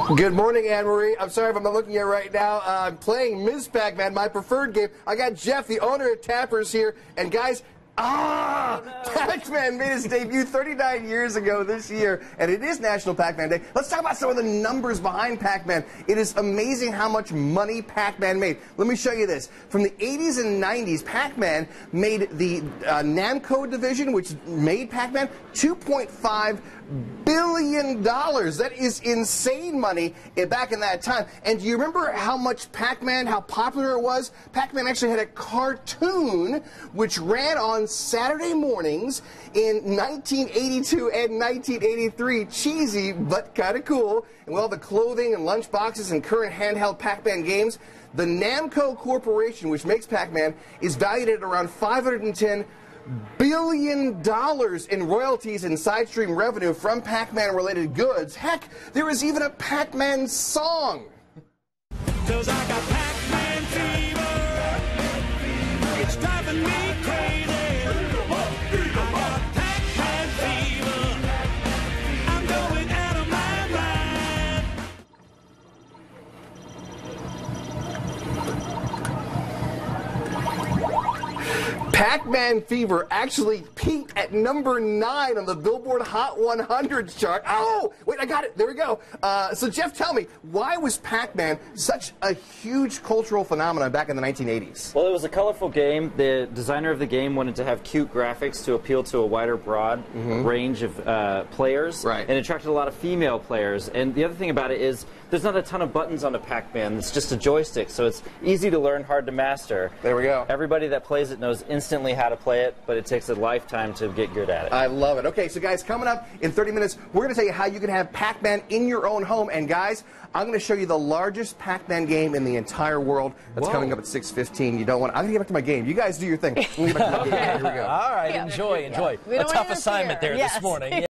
Good morning, Anne-Marie. I'm sorry if I'm not looking at you right now. I'm playing Ms. Pac-Man, my preferred game. I got Jeff, the owner of Tappers, here. And guys, Pac-Man made his debut 39 years ago this year, and it is National Pac-Man Day. Let's talk about some of the numbers behind Pac-Man. It is amazing how much money Pac-Man made. Let me show you this. From the 80s and 90s, Pac-Man made the Namco division, which made Pac-Man, $2.5 billion. That is insane money back in that time. And do you remember how much Pac-Man, how popular it was? Pac-Man actually had a cartoon which ran on Saturday mornings in 1982 and 1983. Cheesy, but kind of cool. And with all the clothing and lunch boxes and current handheld Pac-Man games, the Namco Corporation, which makes Pac-Man, is valued at around $510 billion in royalties and side stream revenue from Pac-Man related goods. Heck, there is even a Pac-Man song. 'Cause I got Pac-Man fever. It's driving me crazy. I got Pac-Man fever. I'm going out of my mind. Pac-Man Fever actually peaked at number 9 on the Billboard Hot 100 chart. Oh, wait, I got it. There we go. So, Jeff, tell me, why was Pac-Man such a huge cultural phenomenon back in the 1980s? Well, it was a colorful game. The designer of the game wanted to have cute graphics to appeal to a wider, broad range of players. Right. And it attracted a lot of female players. And the other thing about it is there's not a ton of buttons on a Pac-Man. It's just a joystick, so it's easy to learn, hard to master. There we go. Everybody that plays it knows instantly how to play it, but it takes a lifetime to get good at it. I love it. Okay, so guys, coming up in 30 minutes, we're going to tell you how you can have Pac-Man in your own home. And guys, I'm going to show you the largest Pac-Man game in the entire world. That's coming up at 6:15. You don't want. I'm going to get back to my game. You guys do your thing. We'll get back to my game. Here we go. All right, enjoy. A tough assignment there this morning.